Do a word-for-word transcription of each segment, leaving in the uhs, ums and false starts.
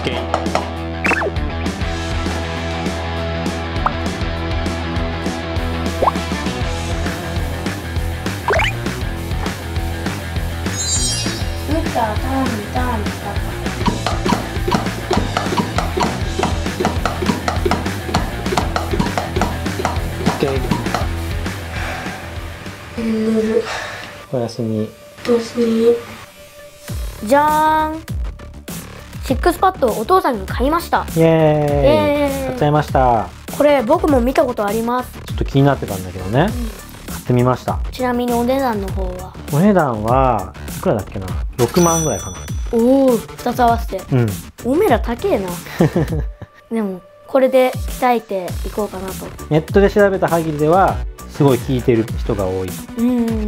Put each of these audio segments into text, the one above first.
寝る。 おやすみ。 おやすみ。じゃーん。シックスパッドをお父さんに買いました。 イエーイ。 イエーイ。 買っちゃいました。 これ僕も見たことあります。 ちょっと気になってたんだけどね。うん、買ってみました。 ちなみにお値段の方は。 お値段はいくらだっけな。ろくまんぐらいかな。 おお、二つ合わせて。 うん。 おめら高えな。でもこれで鍛えていこうかなと。 ネットで調べた限りではすごい効いてる人が多い。 うん。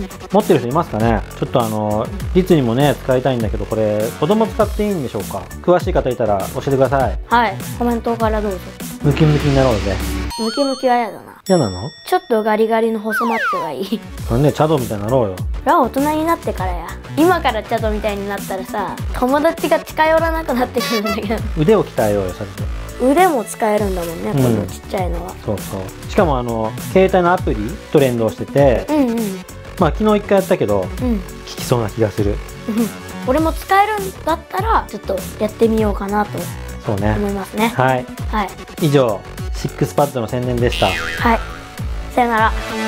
持ってる人いますかね。ちょっとあの律にもね使いたいんだけど、これ子供使っていいんでしょうか。詳しい方いたら教えてください。 はい、コメントからどうぞ。 ムキムキになろうぜ。 ムキムキは嫌だな。 嫌なの？ ちょっとガリガリの細マッチョがいい。 なんでチャドみたいになろうよ。 これは大人になってからや。今からチャドみたいになったらさ、友達が近寄らなくなってくるんだけど。 腕を鍛えようよ、それで。 腕も使えるんだもんね、 うん、 このちっちゃいのは。 そうそう。しかもあの携帯のアプリと連動してて、 うんうん。 まあ昨日一回やったけど、 うん、 効きそうな気がする。 俺も使えるんだったらちょっとやってみようかなとそうね。 思いますね。 はい。 はい。 以上シックスパッドの宣伝でした。 はい。さよなら。